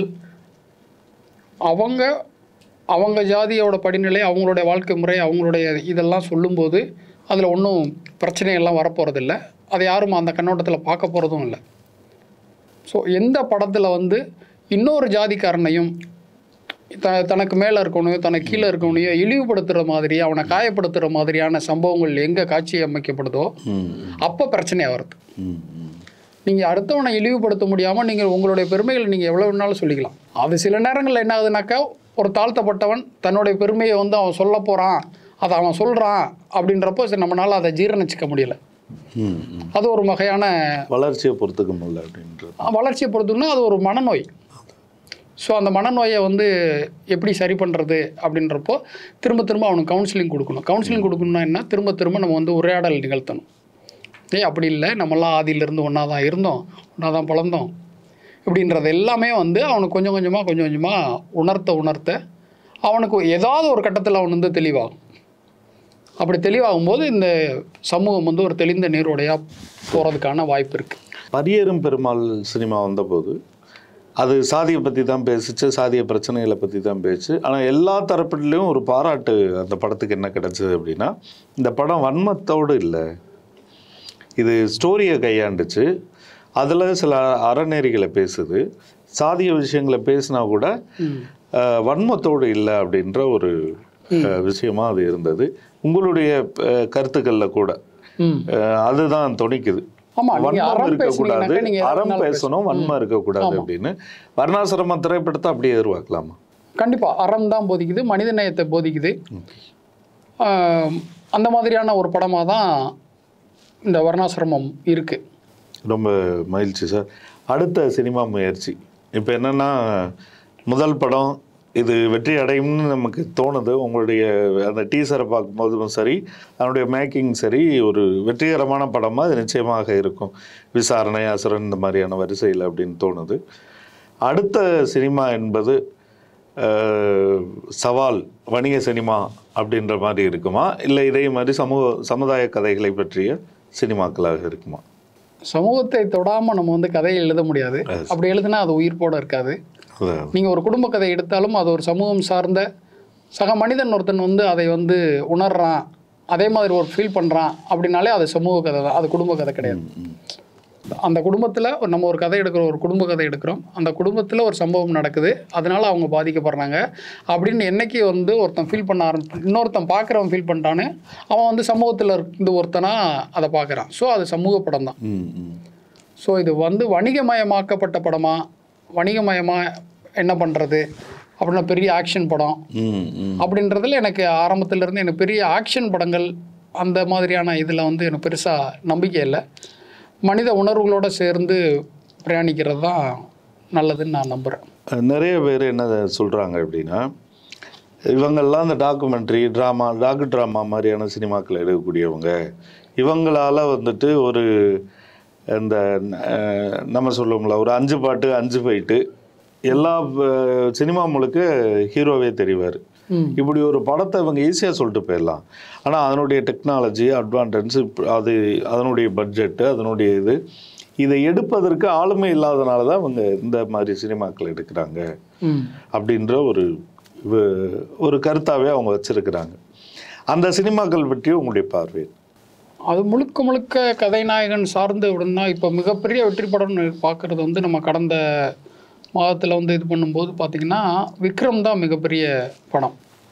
அவங்க ஜாதியோட படிநிலை, அவங்களுடைய வாழ்க்கை முறை, அவங்களுடைய இதெல்லாம் சொல்லும்போது அதில் ஒன்றும் பிரச்சனையெல்லாம் வரப்போகிறதில்ல. அதை யாரும் அந்த கண்ணோட்டத்தில் பார்க்க போகிறதும் இல்லை. ஸோ எந்த படத்தில் வந்து இன்னொரு ஜாதிக்காரனையும் தனக்கு மேலே இருக்கவனையோ தனக்கு கீழே இருக்கவனையோ இழிவுபடுத்துகிற மாதிரி அவனை காயப்படுத்துகிற மாதிரியான சம்பவங்கள் எங்கே காட்சி அமைக்கப்படுதோ அப்போ பிரச்சனையாக வருது. நீங்கள் அடுத்தவனை இழிவுபடுத்த முடியாமல் நீங்கள் உங்களுடைய பெருமைகளை நீங்கள் எவ்வளோ வேணாலும் சொல்லிக்கலாம். அது சில நேரங்களில் என்ன ஆகுதுனாக்கா, ஒரு தாழ்த்தப்பட்டவன் தன்னுடைய பெருமையை வந்து அவன் சொல்ல போகிறான், அதை அவன் சொல்கிறான் அப்படின்றப்போ சரி நம்மளால் அதை ஜீரணிச்சிக்க முடியலை. அது ஒரு வகையான வளர்ச்சியை பொறுத்துக்க முடியல அப்படின்றது. வளர்ச்சியை பொறுத்துன்னா அது ஒரு மனநோய். ஸோ அந்த மனநோயை வந்து எப்படி சரி பண்ணுறது அப்படின்றப்போ திரும்ப திரும்ப அவனுக்கு கவுன்சிலிங் கொடுக்கணும். கவுன்சிலிங் கொடுக்கணும்னா என்ன, திரும்ப திரும்ப நம்ம வந்து உரையாடல் நிகழ்த்தணும். அப்படி இல்லை, நம்மளாம் ஆதியிலேருந்து ஒன்றா தான் இருந்தோம், ஒன்றா தான் பழந்தோம் இப்படின்றது எல்லாமே வந்து அவனுக்கு கொஞ்சம் கொஞ்சமாக உணர்த்த அவனுக்கு ஏதாவது ஒரு கட்டத்தில் அவன் வந்து தெளிவாகும். அப்படி தெளிவாகும்போது இந்த சமூகம் வந்து ஒரு தெளிந்த நீரோடையாக போகிறதுக்கான வாய்ப்பு இருக்குது. பரியேறும் பெருமாள் சினிமா வந்தபோது அது சாதியை பற்றி தான் பேசிச்சு, சாதிய பிரச்சனைகளை பற்றி தான் பேச்சு. ஆனால் எல்லா தரப்புலையும் ஒரு பாராட்டு அந்த படத்துக்கு என்ன கிடச்சிது அப்படின்னா, இந்த படம் வன்மத்தோடு இல்லை, இது ஸ்டோரியை கையாண்டுச்சு, அதில் சில அறநெறிகளை பேசுது, சாதிய விஷயங்களை பேசினா கூட வன்மத்தோடு இல்லை அப்படின்ற ஒரு விஷயமா அது இருந்தது. உங்களுடைய கருத்துக்களில் கூட அதுதான் துணிக்குது. வன்மம் இருக்கக்கூடாது, அறம் பேசணும், வன்மம் இருக்கக்கூடாது அப்படின்னு. வர்ணாசிரம திரைப்படத்தை அப்படியே எதிர்பார்க்கலாமா? கண்டிப்பாக அறம் தான் போதிக்குது, மனித நேயத்தை போதிக்குது. அந்த மாதிரியான ஒரு படமாக தான் இந்த வர்ணாசிரமம் இருக்குது. ரொம்ப மகிழ்ச்சி சார். அடுத்த சினிமா முயற்சி இப்போ என்னென்னா, முதல் படம் இது வெற்றி அடையும்னு நமக்கு தோணுது. உங்களுடைய அந்த டீசரை பார்க்கும்போதும் சரி, அதனுடைய மேக்கிங் சரி, ஒரு வெற்றிகரமான படமாக அது நிச்சயமாக இருக்கும். விசாரணை, அசுரன் இந்த மாதிரியான வரிசையில் அப்படின்னு தோணுது. அடுத்த சினிமா என்பது சவால், வணிக சினிமா அப்படின்ற மாதிரி இருக்குமா, இல்லை இதே மாதிரி சமுதாய கதைகளை பற்றிய சினிமாக்களாக இருக்குமா? சமூகத்தை தொடாமல் நம்ம வந்து கதையை எழுத முடியாது. அப்படி எழுதுனா அது உயிர்ப்போடு இருக்காது. நீங்கள் ஒரு குடும்ப கதை எடுத்தாலும் அது ஒரு சமூகம் சார்ந்த சக மனிதன் ஒருத்தன் வந்து அதை வந்து உணர்றான், அதே மாதிரி ஒரு ஃபீல் பண்ணுறான் அப்படின்னாலே அது சமூக கதை தான், அது குடும்ப கதை கிடையாது. அந்த குடும்பத்தில் நம்ம ஒரு கதை எடுக்கிறோம், ஒரு குடும்ப கதை எடுக்கிறோம், அந்த குடும்பத்தில் ஒரு சம்பவம் நடக்குது, அதனால் அவங்க பாதிக்கப்படுறாங்க அப்படின்னு என்னைக்கு வந்து ஒருத்தன் ஃபீல் பண்ண இன்னொருத்தன் பார்க்குறவன் ஃபீல் பண்ணிட்டான்னு அவன் வந்து சமூகத்தில் இருந்து ஒருத்தனாக அதை பார்க்குறான். ஸோ அது சமூக படம் தான். ஸோ இது வந்து வணிகமயமாக்கப்பட்ட படமாக, வணிகமயமாக என்ன பண்ணுறது அப்படின்னா பெரிய ஆக்ஷன் படம் அப்படின்றதுல எனக்கு ஆரம்பத்திலேருந்து எனக்கு பெரிய ஆக்ஷன் படங்கள் அந்த மாதிரியான இதில் வந்து எனக்கு பெருசாக நம்பிக்கை இல்லை. மனித உணர்வுகளோடு சேர்ந்து பிரயாணிக்கிறது தான் நல்லதுன்னு நான் நம்புகிறேன். நிறைய பேர் என்ன சொல்கிறாங்க அப்படின்னா, இவங்கெல்லாம் இந்த டாக்குமெண்ட்ரி டாக்கு ட்ராமா மாதிரியான சினிமாக்கள் எடுக்கக்கூடியவங்க, இவங்களால் வந்துட்டு ஒரு இந்த நம்ம சொல்லுவோம்ல ஒரு 5 பாட்டு 5 ஃபைட்டு எல்லா சினிமா முழுக்க ஹீரோவே தெரிவார். இப்படி ஒரு படத்தை இவங்க ஈஸியாக சொல்லிட்டு போயிடலாம். ஆனால் அதனுடைய டெக்னாலஜி அட்வான்டன்ஸ், அது அதனுடைய பட்ஜெட்டு, அதனுடைய இதை எடுப்பதற்கு ஆளுமை இல்லாதனால தான் அவங்க இந்த மாதிரி சினிமாக்கள் எடுக்கிறாங்க அப்படின்ற ஒரு கருத்தாகவே அவங்க வச்சுருக்கிறாங்க. அந்த சினிமாக்கள் பற்றி உங்களுடைய பார்வை? அது முழுக்க கதைநாயகன் சார்ந்து விடுனா, இப்போ மிகப்பெரிய வெற்றி படம்னு பார்க்குறது வந்து நம்ம கடந்த மாதத்தில் வந்து இது பண்ணும்போது பார்த்திங்கன்னா விக்ரம் தான் மிகப்பெரிய படம்.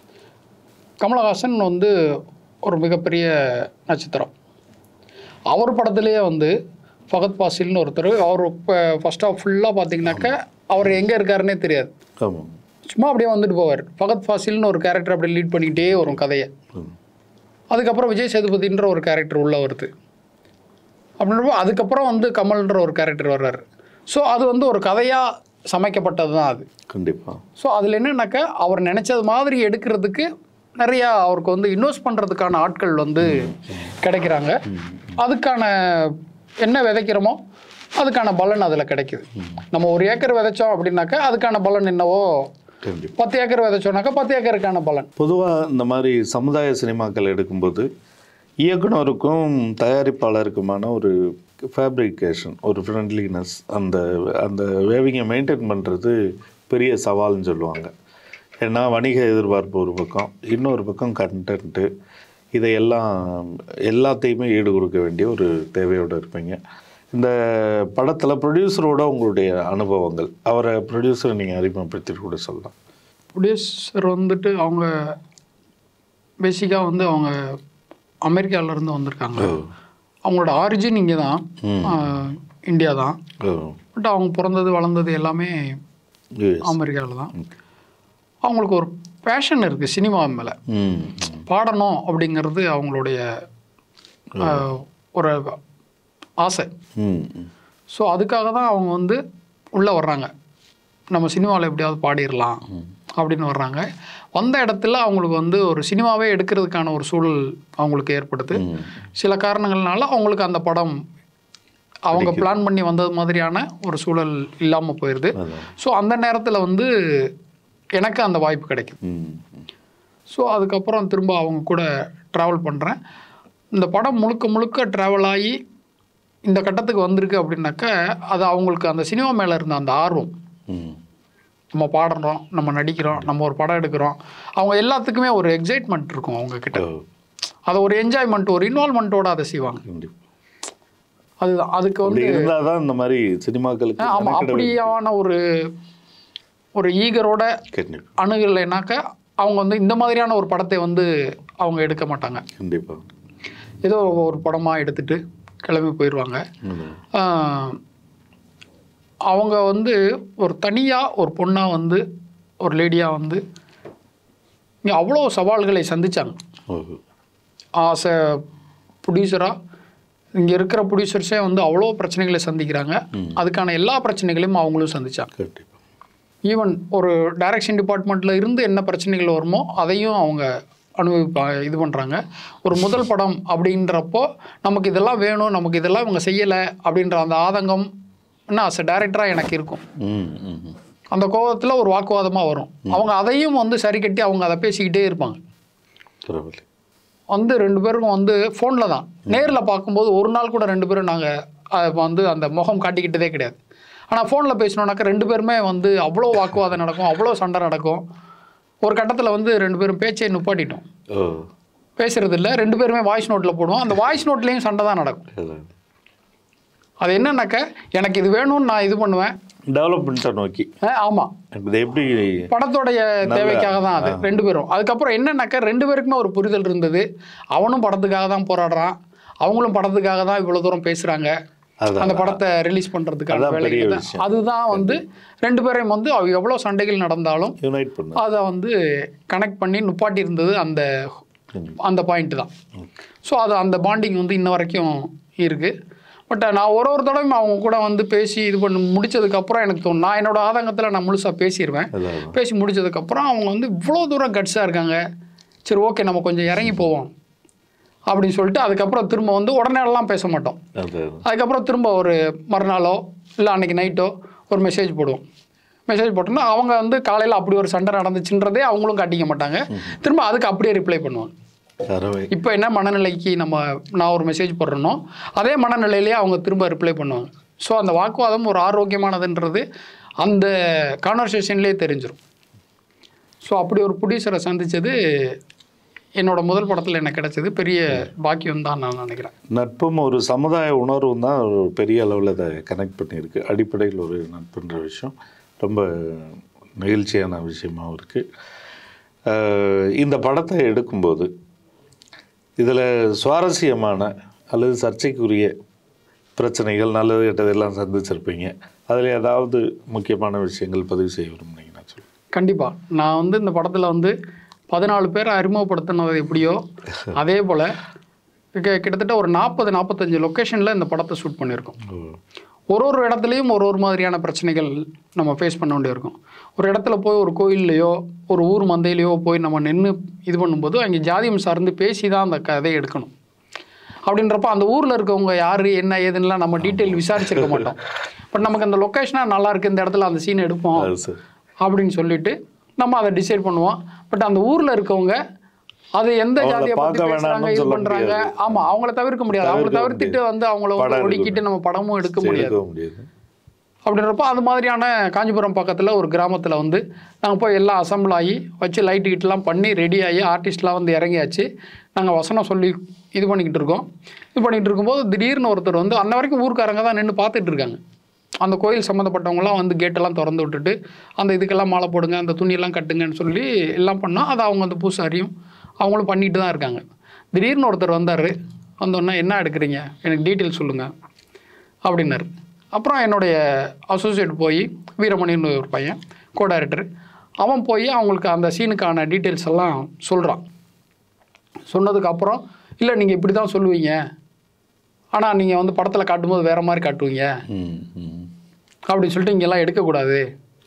கமலஹாசன் வந்து ஒரு மிகப்பெரிய நட்சத்திரம். அவர் படத்துலேயே வந்து ஃபகத் பாசில்னு ஒருத்தர், அவர் இப்போ ஃபர்ஸ்ட் ஆஃப் ஃபுல்லாக பார்த்திங்கனாக்கா அவர் எங்கே இருக்காருன்னே தெரியாது, சும்மா அப்படியே வந்துட்டு போவார். ஃபகத் பாசில்னு ஒரு கேரக்டர் அப்படியே லீட் பண்ணிக்கிட்டே வரும் கதையை. அதுக்கப்புறம் விஜய் சேதுபதின்ற ஒரு கேரக்டர் உள்ளே வருது. அப்படின்றப்போ அதுக்கப்புறம் வந்து கமல்ன்ற ஒரு கேரக்டர் வர்றாரு. ஸோ அது வந்து ஒரு கதையாக சமைக்கப்பட்டது தான் அது. கண்டிப்பாக. ஸோ அதில் என்னன்னாக்கா அவர் நினச்சது மாதிரி எடுக்கிறதுக்கு நிறையா அவருக்கு வந்து இன்வெஸ்ட் பண்ணுறதுக்கான ஆட்கள் வந்து கிடைக்கிறாங்க. அதுக்கான என்ன விதைக்கிறோமோ அதுக்கான பலன் அதில் கிடைக்குது. நம்ம 1 ஏக்கர் விதைச்சோம் அப்படின்னாக்கா அதுக்கான பலன் என்னவோ 10 ஏக்கர் விதைச்சோம்னாக்கா 10 ஏக்கருக்கான பலன். பொதுவாக இந்த மாதிரி சமுதாய சினிமாக்கள் எடுக்கும்போது இயக்குனருக்கும் தயாரிப்பாளருக்குமான ஒரு ஃபேப்ரிகேஷன், ஒரு ஃப்ரெண்ட்லினஸ், அந்த வேவிங்கை மெயின்டைன் பண்ணுறது பெரிய சவால்னு சொல்லுவாங்க. ஏன்னா வணிக எதிர்பார்ப்பு ஒரு பக்கம், இன்னொரு பக்கம் கண்டென்ட்டு, இதையெல்லாம் எல்லாத்தையுமே ஈடு கொடுக்க வேண்டிய ஒரு தேவையோடு இருப்பீங்க. இந்த படத்தில் ப்ரொடியூசரோட உங்களுடைய அனுபவங்கள், அவரை ப்ரொடியூசரை நீங்கள் அறிமுகப்படுத்திட்டு கூட சொல்லலாம். ப்ரொடியூசர் வந்துட்டு அவங்க பேசிக்காக வந்து அவங்க அமெரிக்காவிலேருந்து வந்திருக்காங்க. அவங்களோட ஆரிஜின் இங்கே தான், இந்தியா தான். பட் அவங்க பிறந்தது வளர்ந்தது எல்லாமே அமெரிக்காவில் தான். அவங்களுக்கு ஒரு பேஷன் இருக்குது சினிமா மேலே, பாடணும் அப்படிங்கிறது அவங்களுடைய ஒரு ஆசை. ஸோ அதுக்காக தான் அவங்க வந்து உள்ளே வர்றாங்க, நம்ம சினிமாவில் எப்படியாவது பாடிடலாம் அப்படின்னு வர்றாங்க. வந்த இடத்துல அவங்களுக்கு வந்து ஒரு சினிமாவே எடுக்கிறதுக்கான ஒரு சூழல் அவங்களுக்கு ஏற்படுது. சில காரணங்கள்னால அவங்களுக்கு அந்த படம் அவங்க பிளான் பண்ணி வந்தது மாதிரியான ஒரு சூழல் இல்லாமல் போயிடுது. ஸோ அந்த நேரத்தில் வந்து எனக்கு அந்த வாய்ப்பு கிடைக்குது. ஸோ அதுக்கப்புறம் திரும்ப அவங்க கூட ட்ராவல் பண்ணுறேன். இந்த படம் முழுக்க முழுக்க ட்ராவல் ஆகி இந்த கட்டத்துக்கு வந்திருக்கு அப்படின்னாக்கா அது அவங்களுக்கு அந்த சினிமா மேலே இருந்த அந்த ஆர்வம், நம்ம பாடுறோம், நம்ம நடிக்கிறோம், நம்ம ஒரு படம் எடுக்கிறோம், அவங்க எல்லாத்துக்குமே ஒரு எக்ஸைட்மெண்ட் இருக்கும் அவங்க கிட்ட. அதை ஒரு என்ஜாய்மெண்ட், ஒரு இன்வால்மெண்ட்டோடு அதை செய்வாங்க. அதுதான் அதுக்கு வந்து இருந்தாதான் இந்த மாதிரி சினிமாக்களுக்கு ஆமாம் அப்படியான ஒரு ஈகரோட அணுகலைனாக்கா அவங்க வந்து இந்த மாதிரியான ஒரு படத்தை வந்து அவங்க எடுக்க மாட்டாங்க. கண்டிப்பாக ஏதோ ஒரு படமாக எடுத்துட்டு கிளம்பி போயிடுவாங்க. அவங்க வந்து ஒரு தனியாக ஒரு பொண்ணாக வந்து ஒரு லேடியாக வந்து இங்கே அவ்வளோ சவால்களை சந்தித்தாங்க. ஆஸ் எ ப்ரொடியூசராக இங்கே இருக்கிற ப்ரொடியூசர்ஸே வந்து அவ்வளோ பிரச்சனைகளை சந்திக்கிறாங்க. அதுக்கான எல்லா பிரச்சனைகளையும் அவங்களும் சந்தித்தாங்க. ஈவன் ஒரு டைரக்ஷன் டிபார்ட்மெண்ட்டில் இருந்து என்ன பிரச்சனைகள் வருமோ அதையும் அவங்க இது பண்ணுறாங்க. ஒரு முதல் படம் அப்படின்றப்போ நமக்கு இதெல்லாம் வேணும், நமக்கு இதெல்லாம் இவங்க செய்யலை அப்படின்ற அந்த ஆதங்கம் என்ன அஸ் எ டைரக்டராக எனக்கு இருக்கும். அந்த கோபத்தில் ஒரு வாக்குவாதமாக வரும். அவங்க அதையும் வந்து சரி கட்டி அவங்க அதை பேசிக்கிட்டே இருப்பாங்க. வந்து ரெண்டு பேருக்கும் வந்து ஃபோனில் தான், நேரில் பார்க்கும்போது ஒரு நாள் கூட ரெண்டு பேரும் நாங்கள் வந்து அந்த முகம் காட்டிக்கிட்டதே கிடையாது. ஆனால் ஃபோனில் பேசினோன்னாக்கா ரெண்டு பேருமே வந்து அவ்வளோ வாக்குவாதம் நடக்கும், அவ்வளோ சண்டை நடக்கும். ஒரு கட்டத்தில் வந்து ரெண்டு பேரும் பேச்சை நிப்பாட்டிட்டோம், பேசுறது இல்லை, ரெண்டு பேருமே வாய்ஸ் நோட்டில் போடுவோம். அந்த வாய்ஸ் நோட்லேயும் சண்டை தான் நடக்கும். அது என்னன்னாக்கா எனக்கு இது வேணும்னு நான் இது பண்ணுவேன், டெவலப்மெண்ட்டை நோக்கி. ஆமாம், எப்படி படத்தோடைய தேவைக்காக தான் அது ரெண்டு பேரும். அதுக்கப்புறம் என்னன்னாக்கா ரெண்டு பேருக்குமே ஒரு புரிதல் இருந்தது. அவனும் படத்துக்காக தான் போராடுறான், அவங்களும் படத்துக்காக தான் இவ்வளோ தூரம் பேசுகிறாங்க, அந்த படத்தை ரிலீஸ் பண்ணுறதுக்கான வேலைகள் தான். அதுதான் வந்து ரெண்டு பேரையும் வந்து எவ்வளோ சண்டைகள் நடந்தாலும் அதை வந்து கனெக்ட் பண்ணி நுப்பாட்டி இருந்தது அந்த பாயிண்ட் தான். ஸோ அது அந்த பாண்டிங் வந்து இன்ன வரைக்கும் இருக்குது. பட் நான் ஒரு தடவையும் அவங்க கூட வந்து பேசி இது பண்ணி முடித்ததுக்கப்புறம் எனக்கு தோணும், நான் என்னோடய ஆதங்கத்தில் நான் முழுசாக பேசிடுவேன். பேசி முடித்ததுக்கப்புறம் அவங்க வந்து இவ்வளோ தூரம் கட்ஸாக இருக்காங்க, சரி ஓகே நம்ம கொஞ்சம் இறங்கி போவோம் அப்படின்னு சொல்லிட்டு அதுக்கப்புறம் திரும்ப வந்து உடனேலாம் பேச மாட்டோம். அதுக்கப்புறம் திரும்ப ஒரு மறுநாளோ இல்லை அன்றைக்கி நைட்டோ ஒரு மெசேஜ் போடுவோம். மெசேஜ் போட்டோம்னா அவங்க வந்து காலையில் அப்படி ஒரு சண்டை நடந்துச்சுன்றதே அவங்களும் காட்டிக்க மாட்டாங்க, திரும்ப அதுக்கு அப்படியே ரிப்ளை பண்ணுவாங்க. இப்போ என்ன மனநிலைக்கு நான் ஒரு மெசேஜ் போடுறேனோ அதே மனநிலையிலேயே அவங்க திரும்ப ரிப்ளை பண்ணுவாங்க. ஸோ அந்த வாக்குவாதம் ஒரு ஆரோக்கியமானதுன்றது அந்த கான்வர்சேஷன்லேயே தெரிஞ்சிடும். ஸோ அப்படி ஒரு ப்ரொடியூசரை சந்தித்தது என்னோட முதல் படத்தில் எனக்கு கிடைச்சது பெரிய பாக்கியம் தான் நான் நினைக்கிறேன். நட்பும் ஒரு சமுதாய உணர்வும் தான் ஒரு பெரிய அளவில் அதை கனெக்ட் பண்ணியிருக்கு. அடிப்படையில் ஒரு நட்புன்ற விஷயம் ரொம்ப நெகிழ்ச்சியான விஷயமாகவும் இருக்குது. இந்த படத்தை எடுக்கும்போது இதில் சுவாரஸ்யமான அல்லது சர்ச்சைக்குரிய பிரச்சனைகள் நல்லது கெட்டதெல்லாம் சந்திச்சிருப்பீங்க. அதில் ஏதாவது முக்கியமான விஷயங்கள் பதிவு செய்ய விரும்புனீங்கன்னா சொல்லு. கண்டிப்பாக. நான் வந்து இந்த படத்தில் வந்து 14 பேரை அறிமுகப்படுத்தினது எப்படியோ அதே போல் கிட்டத்தட்ட ஒரு 40-45 லொக்கேஷனில் இந்த படத்தை ஷூட் பண்ணியிருக்கோம். ஒரு இடத்துலையும் ஒரு மாதிரியான பிரச்சனைகள் நம்ம ஃபேஸ் பண்ண வேண்டியிருக்கும். ஒரு இடத்துல போய் ஒரு கோயில்லையோ ஒரு ஊர் மந்தையிலையோ போய் நம்ம நின்று இது பண்ணும்போது அங்கே ஜாதியம் சார்ந்து பேசி தான் அந்த கதையை எடுக்கணும். அப்படின்றப்ப அந்த ஊரில் இருக்கவங்க யார் என்ன ஏதுன்னெலாம் நம்ம டீட்டெயில் விசாரிச்சிருக்க மாட்டோம். பட் நமக்கு அந்த லொக்கேஷனாக நல்லாயிருக்கு, இந்த இடத்துல அந்த சீன் எடுப்போம் அப்படின்னு சொல்லிட்டு நம்ம அதை டிசைட் பண்ணுவோம். பட் அந்த ஊரில் இருக்கவங்க அது எந்த ஜாதியை பற்றி பேசுகிறாங்க இது பண்ணுறாங்க, ஆமாம் அவங்கள தவிர்க்க முடியாது. அவங்கள தவிர்த்துட்டு வந்து அவங்கள ஒடுக்கிட்டு நம்ம படமும் எடுக்க முடியாது. அப்படின்றப்போ அது மாதிரியான காஞ்சிபுரம் பக்கத்தில் ஒரு கிராமத்தில் வந்து நாங்கள் போய் எல்லாம் அசம்பிள் ஆகி வச்சு லைட்டு கிட்டலாம் பண்ணி ரெடி ஆகி ஆர்டிஸ்ட்லாம் வந்து இறங்கியாச்சு. நாங்கள் வசனம் சொல்லி இது பண்ணிக்கிட்டு இருக்கோம். இது பண்ணிகிட்டு இருக்கும்போது திடீர்னு ஒருத்தர் வந்து அன்ன வரைக்கும் ஊருக்காரங்க தான் நின்று பார்த்துட்டு இருக்காங்க. அந்த கோயில் சம்மந்தப்பட்டவங்களாம் வந்து கேட்டெல்லாம் திறந்து விட்டுட்டு அந்த இதுக்கெல்லாம் மாலை போடுங்க, அந்த துணியெல்லாம் கட்டுங்கன்னு சொல்லி எல்லாம் பண்ணோம். அதை அவங்க அந்த பூசாரியும் அவங்களும் பண்ணிட்டு தான் இருக்காங்க. திடீர்னு ஒருத்தர் வந்தார். வந்தோடனே என்ன எடுக்கிறீங்க, எனக்கு டீட்டெயில் சொல்லுங்கள் அப்படின்னாரு. அப்புறம் என்னுடைய அசோசியேட் போய் வீரமணின்னு ஒரு பையன் கோ டைரக்டர், அவன் போய் அவங்களுக்கு அந்த சீனுக்கான டீட்டெயில்ஸ் எல்லாம் சொல்கிறான். சொன்னதுக்கப்புறம் இல்லை நீங்கள் இப்படி தான் சொல்லுவீங்க, ஆனால் நீங்கள் வந்து படத்தில் காட்டும்போது வேறு மாதிரி காட்டுவீங்க அப்படின்னு சொல்லிட்டு இங்கெல்லாம் எடுக்கக்கூடாது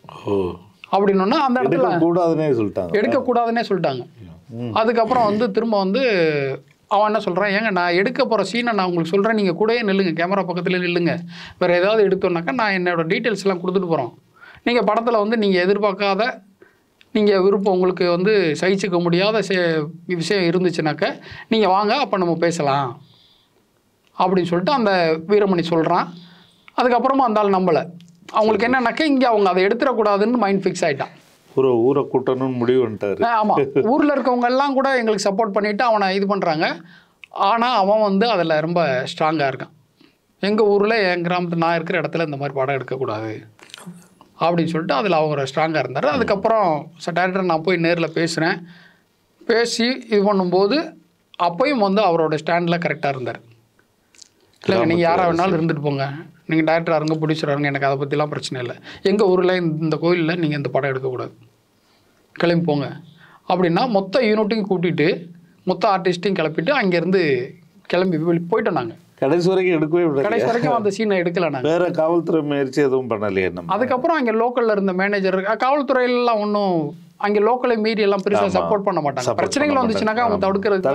அப்படின்னா அந்த இடத்துல எடுக்கக்கூடாதுன்னே சொல்லிட்டாங்க. அதுக்கப்புறம் வந்து திரும்ப வந்து அவன் என்ன சொல்கிறான், ஏங்க நான் எடுக்க போகிற சீனை நான் உங்களுக்கு சொல்கிறேன், நீங்கள் கூடயே நில்லுங்க, கேமரா பக்கத்தில் நில்லுங்க, வேறு ஏதாவது எடுத்தோன்னாக்கா நான் என்னோடய டீட்டெயில்ஸ் எல்லாம் கொடுத்துட்டு போகிறோம். நீங்கள் படத்தில் வந்து நீங்கள் எதிர்பார்க்காத நீங்கள் விருப்பம் உங்களுக்கு வந்து சகிச்சிக்க முடியாத விஷயம் இருந்துச்சுனாக்கா நீங்கள் வாங்க, அப்போ நம்ம பேசலாம் அப்படின்னு சொல்லிட்டு அந்த வீரமணி சொல்கிறான். அதுக்கப்புறமா அந்த ஆள் நம்பலை. அவங்களுக்கு என்னன்னாக்கா இங்கே அவங்க அதை எடுத்துடக்கூடாதுன்னு மைண்ட் ஃபிக்ஸ் ஆகிட்டான். ஊரை கூட்டணும்னு முடிவு பண்ணிட்டாரு. ஆமாம், ஊரில் இருக்கவங்க எல்லாம் கூட எங்களுக்கு சப்போர்ட் பண்ணிவிட்டு அவனை இது பண்ணுறாங்க. ஆனால் அவன் வந்து அதில் ரொம்ப ஸ்ட்ராங்காக இருக்கான். எங்கள் ஊரில் என் கிராமத்தில் நான் இருக்கிற இடத்துல இந்த மாதிரி படம் எடுக்கக்கூடாது அப்படின்னு சொல்லிட்டு அதில் அவங்க ஸ்ட்ராங்காக இருந்தார். அதுக்கப்புறம் டேரக்டர் நான் போய் நேரில் பேசுகிறேன். பேசி இது பண்ணும்போது அப்பையும் வந்து அவரோட ஸ்டாண்டில் கரெக்டாக இருந்தார். இல்லைங்க, நீங்கள் யாராக வேணாலும் இருந்துட்டு போங்க, நீங்கள் டேரக்டராக இருங்க, ப்ரொடியூசராக எனக்கு அதை பற்றிலாம் பிரச்சனை இல்லை, எங்கள் ஊரில் இந்த கோயிலில் நீங்கள் இந்த படம் எடுக்கக்கூடாது, கிளம்பி போங்க அப்படின்னா மொத்த யூனிட்டையும் கூட்டிகிட்டு மொத்த ஆர்டிஸ்ட்டையும் கிளப்பிட்டு அங்கேருந்து கிளம்பி போயிட்டோம். நாங்கள் கடைசி வரைக்கும் எடுக்கவே விட, கடைசி வரைக்கும் அந்த சீனை எடுக்கல. நாங்கள் வேறு காவல்துறை முயற்சி எதுவும் பண்ணலையே. அதுக்கப்புறம் அங்கே லோக்கலில் இருந்த மேனேஜர், காவல்துறையிலாம் ஒன்றும் அங்கே லோக்கலை மீறி எல்லாம் பெருசாக சப்போர்ட் பண்ண மாட்டாங்க. பிரச்சனைகள் வந்துச்சுனாக்கா அவங்க தடுக்கிறது.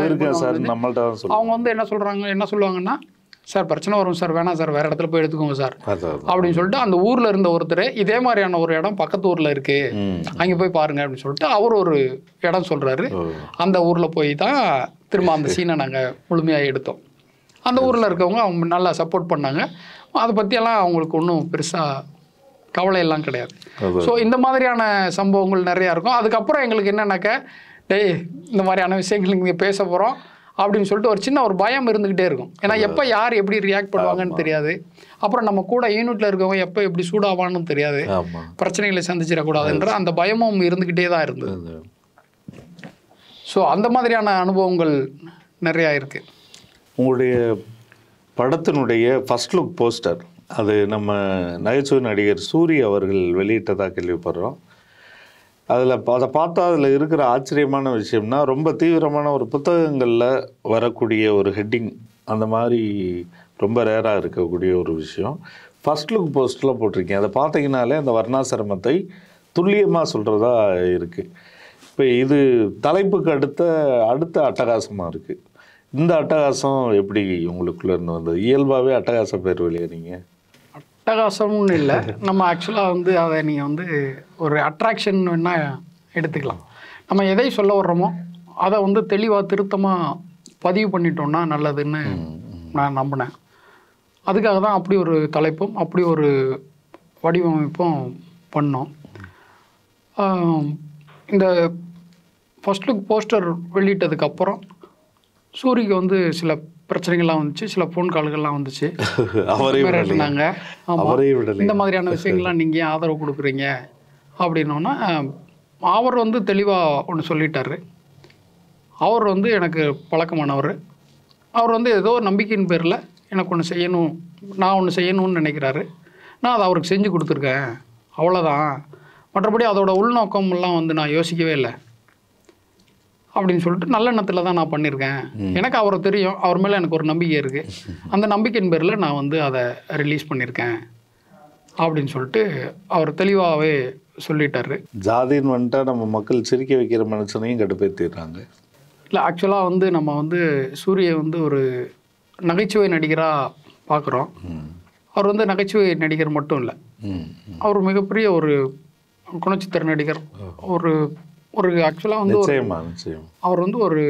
அவங்க வந்து என்ன சொல்லுவாங்கன்னா, சார் பிரச்சனை வரும் சார், வேணாம் சார், வேறு இடத்துல போய் எடுத்துக்கோங்க சார் அப்படின்னு சொல்லிட்டு அந்த ஊரில் இருந்த ஒருத்தர் இதே மாதிரியான ஒரு இடம் பக்கத்து ஊரில் இருக்குது, அங்கே போய் பாருங்க அப்படின்னு சொல்லிட்டு அவர் ஒரு இடம் சொல்கிறாரு. அந்த ஊரில் போய் தான் திரும்ப அந்த சீனை நாங்கள் முழுமையாக எடுத்தோம். அந்த ஊரில் இருக்கவங்க அவங்க நல்லா சப்போர்ட் பண்ணாங்க. அதை பற்றியெல்லாம் அவங்களுக்கு ஒன்றும் பெருசாக கவலையெல்லாம் கிடையாது. ஸோ இந்த மாதிரியான சம்பவங்கள் நிறையா இருக்கும். அதுக்கப்புறம் எங்களுக்கு என்னன்னாக்கா, டேய் இந்த மாதிரியான விஷயங்கள் இங்கே பேச போகிறோம் அப்படின்னு சொல்லிட்டு ஒரு சின்ன ஒரு பயம் இருந்துக்கிட்டே இருக்கும். ஏன்னா எப்போ யார் எப்படி ரியாக்ட் பண்ணுவாங்கன்னு தெரியாது. அப்புறம் நம்ம கூட யூனிட்டில் இருக்கவங்க எப்போ எப்படி சூடாவான்னு தெரியாது, பிரச்சனைகளை சந்திச்சிடக்கூடாதுன்ற அந்த பயமும் இருந்துக்கிட்டே தான் இருந்தது. ஸோ அந்த மாதிரியான அனுபவங்கள் நிறையா இருக்குது. உங்களுடைய படத்தினுடைய ஃபர்ஸ்ட் லுக் போஸ்டர் அது நம்ம நகைச்சுவை நடிகர் சூரிய அவர்கள் வெளியிட்டதாக கேள்விப்படுறோம். அதில் அதை பார்த்தா அதில் இருக்கிற ஆச்சரியமான விஷயம்னா, ரொம்ப தீவிரமான ஒரு புத்தகங்களில் வரக்கூடிய ஒரு ஹெட்டிங், அந்த மாதிரி ரொம்ப ரேராக இருக்கக்கூடிய ஒரு விஷயம் ஃபர்ஸ்ட் லுக் போஸ்டரில் போட்டிருக்கேன். அதை பார்த்தீங்கனாலே அந்த வர்ணாசிரமத்தை துல்லியமாக சொல்கிறதா இருக்குது. இப்போ இது தலைப்புக்கு அடுத்த அட்டகாசமாக இருக்குது. இந்த அட்டகாசம் எப்படி உங்களுக்குள்ளே இருந்து வந்தது? இயல்பாகவே அட்டகாச பேர் வெளியே நீங்கள் அட்டகாசம்னு இல்லை, நம்ம ஆக்சுவலாக வந்து அதை நீங்கள் வந்து ஒரு அட்ராக்ஷன் வேணால் எடுத்துக்கலாம். நம்ம எதை சொல்ல வர்றோமோ அதை வந்து தெளிவாக திருத்தமாக பதிவு பண்ணிட்டோம்னா நல்லதுன்னு நான் நம்பினேன். அதுக்காக தான் அப்படி ஒரு தலைப்பும் அப்படி ஒரு வடிவமைப்பும் பண்ணோம். இந்த ஃபர்ஸ்ட் லுக் போஸ்டர் வெளியிட்டதுக்கப்புறம் சூரிக்கு வந்து சில பிரச்சனைகள்லாம் வந்துச்சு, சில ஃபோன் கால்கள்லாம் வந்துச்சு. மிரட்டினாங்க. இந்த மாதிரியான விஷயங்கள்லாம் நீங்கள் ஏன் ஆதரவு கொடுக்குறீங்க அப்படின்னோன்னா, அவர் வந்து தெளிவாக ஒன்று சொல்லிட்டார். அவர் வந்து எனக்கு பழக்கமானவர். அவர் வந்து ஏதோ நம்பிக்கையின் பேரில் எனக்கு ஒன்று செய்யணும், நான் ஒன்று செய்யணும்னு நினைக்கிறாரு. நான் அதை அவருக்கு செஞ்சு கொடுத்துருக்கேன், அவ்வளோதான். மற்றபடி அதோட உள்நோக்கமெல்லாம் வந்து நான் யோசிக்கவே இல்லை அப்படின்னு சொல்லிட்டு நல்ல எண்ணத்தில் தான் நான் பண்ணியிருக்கேன். எனக்கு அவரை தெரியும், அவர் மேலே எனக்கு ஒரு நம்பிக்கை இருக்குது, அந்த நம்பிக்கையின் பேரில் நான் வந்து அதை ரிலீஸ் பண்ணியிருக்கேன் அப்படின்னு சொல்லிட்டு அவர் தெளிவாகவே சொல்லிட்டாரு. ஜாதின்னு வந்துட்டா நம்ம மக்கள் சிரிக்க வைக்கிற மனுஷனையும் கடுப்பேற்றிடுறாங்க. இல்லை, ஆக்சுவலாக வந்து நம்ம வந்து சூரியை வந்து ஒரு நகைச்சுவை நடிகராக பார்க்குறோம். அவர் வந்து நகைச்சுவை நடிகர் மட்டும் இல்லை, அவர் மிகப்பெரிய ஒரு குணச்சித்திர நடிகர். ஒரு ஆக்சுவலாக வந்து அவர் வந்து ஒரு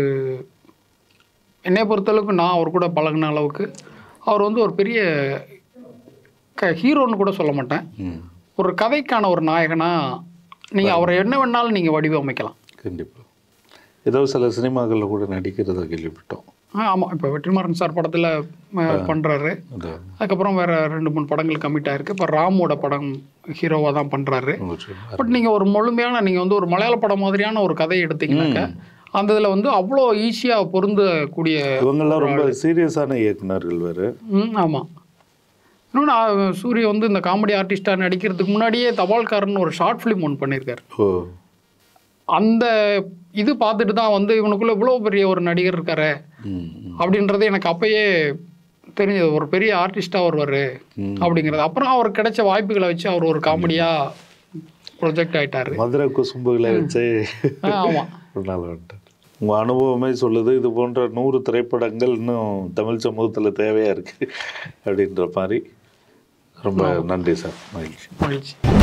என்னை பொறுத்தளவுக்கு நான் அவர் கூட பழகின அளவுக்கு அவர் வந்து ஒரு பெரிய ஹீரோன்னு கூட சொல்ல மாட்டேன், ஒரு கதைக்கான ஒரு நாயகனா நீங்கள் அவரை என்ன வேணாலும் நீங்கள் வடிவமைக்கலாம். கண்டிப்பாக. ஏதோ சில சினிமாக்களில் கூட நடிக்கிறத கேள்விப்பட்டோம். ஆமாம், இப்போ வெற்றிமாறன் சார் படத்தில் பண்ணுறாரு. அதுக்கப்புறம் வேறு 2-3 படங்கள் கமிட் ஆகிருக்கு. இப்போ ராமோட படம் ஹீரோவாக தான் பண்ணுறாரு. பட் நீங்கள் ஒரு முழுமையான நீங்கள் வந்து ஒரு மலையாள படம் மாதிரியான ஒரு கதையை எடுத்தீங்கன்னாக்க அந்த இதில் வந்து அவ்வளோ ஈஸியாக பொருந்தக்கூடிய இவங்கெல்லாம் ரொம்ப சீரியஸான இயக்குனர்கள் வேறு. ஆமாம். இன்னொன்று சூரிய வந்து இந்த காமெடி ஆர்டிஸ்டாக நடிக்கிறதுக்கு முன்னாடியே தபால்காரன் ஒரு ஷார்ட் ஃபிலிம் ஒன்று பண்ணியிருக்காரு. அந்த இது பார்த்துட்டு தான் வந்து இவனுக்குள்ள இவ்வளோ பெரிய ஒரு நடிகர் இருக்காரு அப்படின்றது எனக்கு அப்பயே தெரிஞ்சது. ஒரு பெரிய ஆர்டிஸ்டாக வருவார் அப்படிங்கிறது. அப்புறம் அவருக்கு கிடைச்ச வாய்ப்புகளை வச்சு அவர் ஒரு காமெடியாக ப்ரொஜெக்ட் ஆகிட்டார். மதுரை குசும்புகளை வச்சு. ஆமாம். ஒரு நாள் வந்துட்டார். உங்கள் அனுபவமே சொல்லுது இது போன்ற 100 திரைப்படங்கள் இன்னும் தமிழ் சமூகத்தில் தேவையாக இருக்குது அப்படின்ற மாதிரி. ரொம்ப நன்றி சார். மகிழ்ச்சி.